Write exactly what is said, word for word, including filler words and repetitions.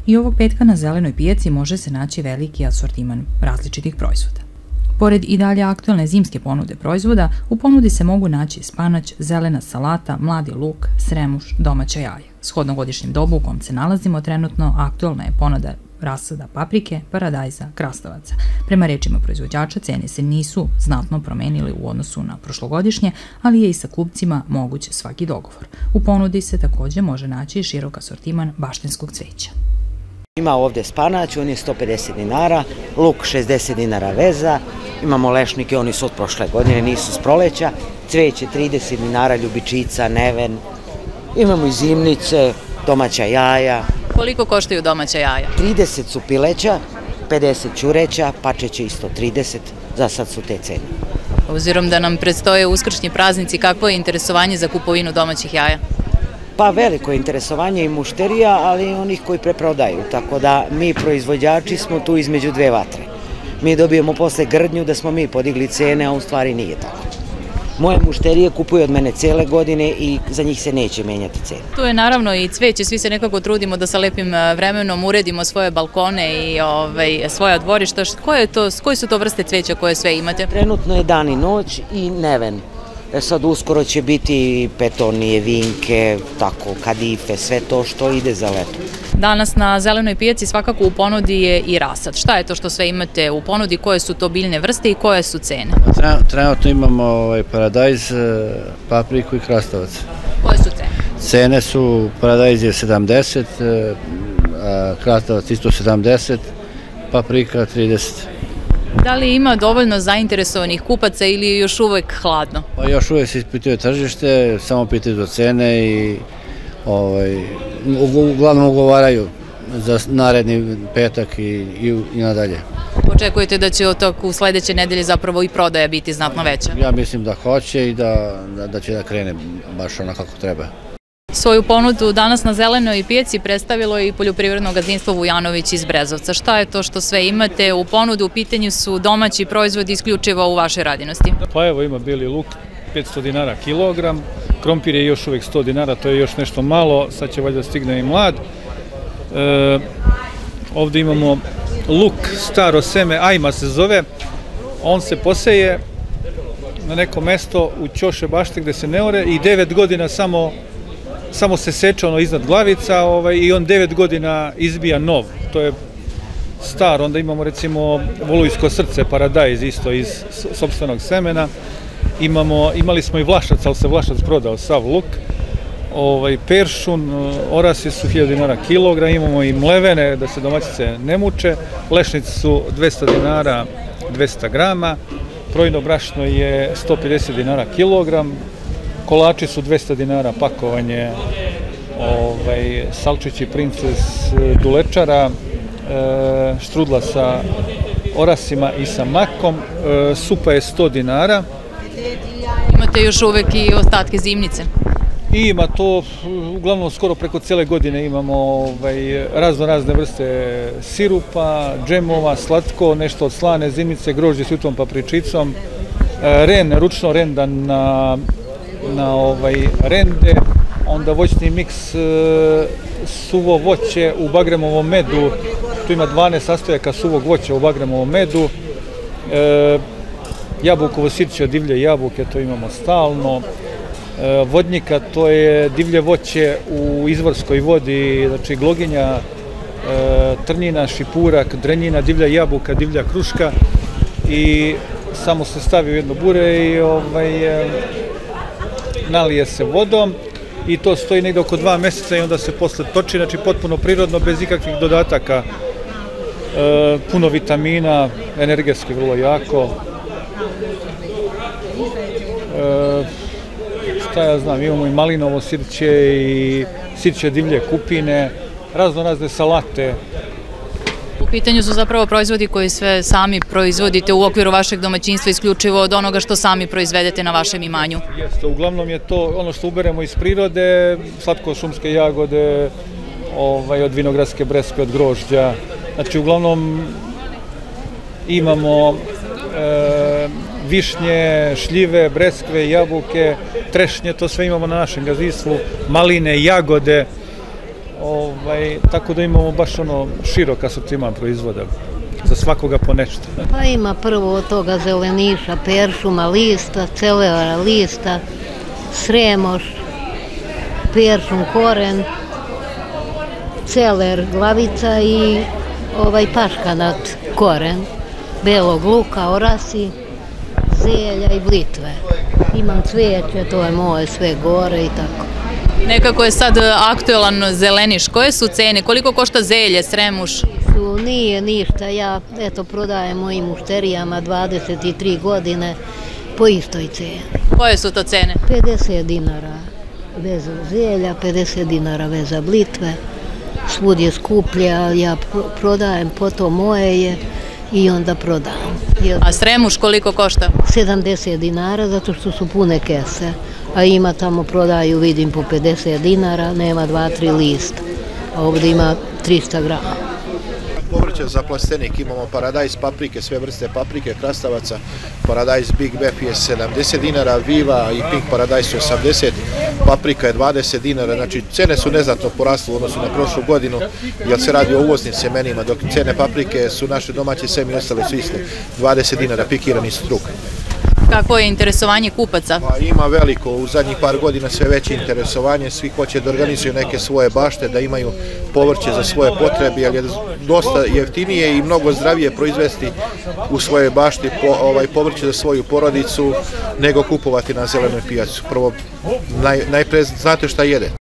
I ovog petka na zelenoj pijaci može se naći veliki asortiman različitih proizvoda. Pored i dalje aktuelne zimske ponude proizvoda, u ponudi se mogu naći spanać, zelena salata, mladi luk, sremuš, domaća jaja. Shodno godišnjem dobu u kom se nalazimo trenutno, aktuelna je ponuda rasada paprike, paradajza, krastavaca. Prema rečima proizvođača, cene se nisu znatno promenile u odnosu na prošlogodišnje, ali je i sa kupcima moguć svaki dogovor. U ponudi se takođe može naći širok asortiman baštenskog cveća. Ima ovde spanać, on je sto pedeset dinara, luk šezdeset dinara veza, imamo lešnike, oni su od prošle godine, nisu s proleća, cveće trideset dinara, ljubičica, neven, imamo i zimnice, domaća jaja. Koliko koštaju domaća jaja? trideset su pileća, pedeset ćureća, pačeće isto trideset, za sad su te cene. Obzirom da nam predstoje uskršnji praznici, kakvo je interesovanje za kupovinu domaćih jaja? Pa veliko je interesovanje i mušterija, ali i onih koji preprodaju, tako da mi proizvođači smo tu između dve vatre. Mi dobijemo posle grdnju da smo mi podigli cene, a u stvari nije tako. Moje mušterije kupuju od mene cele godine i za njih se neće menjati cene. Tu je naravno i cveće, svi se nekako trudimo da sa lepim vremenom uredimo svoje balkone i ovaj, svoja dvorišta. Koje, to, koje su to vrste cveća koje sve imate? Trenutno je dan i noć i neven. E sad uskoro će biti petonije, vinke, tako, kadife, sve to što ide za leto. Danas na zelenoj pijaci svakako u ponudi je i rasad. Šta je to što sve imate u ponudi, koje su to biljne vrste i koje su cene? Trenutno imamo ovaj paradajz, papriku i krastavac. Koje su cene? Cene su, paradajz je sedamdeset, krastavac isto sedamdeset, paprika trideset. Da li ima dovoljno zainteresovanih kupaca ili je još uvek hladno? Pa još uvek se ispituje tržište, samo pitaju do cene i ovaj, uglavnom ugovaraju za naredni petak i, i, i nadalje. Očekujete da će od tog u sledeće nedelje zapravo i prodaja biti znatno veća? Ja mislim da hoće i da, da, da će da krene baš ono kako treba. Svoju ponudu danas na zelenoj pijaci predstavilo je i poljoprivredno gazdinstvo Vujanović iz Brezovca. Šta je to što sve imate u ponudu? U pitanju su domaći proizvodi isključivo u vašoj radinosti. Pa evo ima beli luk, petsto dinara kilogram, krompir je još uvek sto dinara, to je još nešto malo, sad će valjda stigne i mlad. E, ovde imamo luk, staro seme, ajma se zove, on se poseje na neko mesto u Ćoše bašte gde se ne ore i devet godina samo samo se seče ono iznad glavica ovaj, i on devet godina izbija nov, to je star. Onda imamo recimo volujsko srce, paradajz isto iz sopstvenog semena. Imamo, imali smo i vlašac, ali se vlašac prodao, sav luk. Ovaj, peršun, orasi su hiljadu dinara kilogram, imamo i mlevene da se domaćice ne muče, lešnici su dvesta dinara dvesta grama, brojno brašno je sto pedeset dinara kilogram, kolači su dvesta dinara pakovanje, ovaj, salčići princes dulečara, e, štrudla sa orasima i sa makom, e, supa je sto dinara. Imate još uvek i ostatke zimnice? I ima to, uglavnom skoro preko cele godine imamo ovaj, razno razne vrste sirupa, džemova, slatko, nešto od slane zimnice, grožđe s jutom papričicom, e, ren, ručno rendan na na ovaj rende, onda voćni miks, e, suvo voće u bagremovom medu, tu ima dvanaest sastojaka suvog voća u bagremovom medu, e, jabukovo sirće od divlje jabuke, to imamo stalno, e, vodnika, to je divlje voće u izvorskoj vodi, znači gloginja, e, trnjina, šipurak, drenjina, divlja jabuka, divlja kruška i samo se stavi u jedno bure i ovaj, e, nalije se vodom i to stoji negde oko dva meseca i onda se posle toči, znači potpuno prirodno, bez ikakvih dodataka, e, puno vitamina, energetski vrlo jako. E, šta ja znam, imamo i malinovo sirće i sirće divlje kupine, razno razne salate. U pitanju su zapravo proizvodi koji sve sami proizvodite u okviru vašeg domaćinstva, isključivo od onoga što sami proizvedete na vašem imanju. Jeste, uglavnom je to ono što uberemo iz prirode, slatko-šumske jagode, ovaj, od vinogradske breskve, od grožđa. Znači, uglavnom imamo e, višnje, šljive, breskve, jabuke, trešnje, to sve imamo na našem gazdinstvu, maline, jagode, ovaj, tako da imamo baš ono širok asortiman proizvoda, za svakoga po nešto. Pa ima prvo od toga zeleniša, peršuma, lista, celera lista, sremoš, peršum, koren, celer, glavica i ovaj paškanat, koren, belog luka, orasi, zelja i blitve. Imam cvijeće, to je moje sve gore i tako. Nekako je sad aktuelan zeleniš. Koje su cene? Koliko košta zelje, sremuš? Su, nije ništa. Ja eto prodajem mojim mušterijama dvadeset tri godine po istoj ceni. Koje su to cene? pedeset dinara veza zelja, pedeset dinara veza blitve. Svud je skuplje, ali ja prodajem, po to moje je i onda prodam. A sremuš koliko košta? sedamdeset dinara, zato što su pune kese. A ima tamo prodaju, vidim, po pedeset dinara, nema dva, tri lista. A ovdje ima trista grama. Povrće za plastenik imamo paradajz, paprike, sve vrste paprike, krastavaca. Paradajz Big Beef je sedamdeset dinara, Viva i Pink paradajz su osamdeset, paprika je dvadeset dinara. Znači, cene su neznatno porasle u odnosu na prošlu godinu, jer se radi o uvoznim semenima, dok cene paprike su naše domaće seme i ostale su iste. dvadeset dinara, pikirani struk. Kako je interesovanje kupaca? Pa ima veliko, u zadnjih par godina sve veće interesovanje, svi hoće da organizuju neke svoje bašte, da imaju povrće za svoje potrebe, jer je dosta jeftinije i mnogo zdravije proizvesti u svojoj bašti po, ovaj, povrće za svoju porodicu nego kupovati na zelenoj pijaci. Prvo, naj, najpre znate šta jede.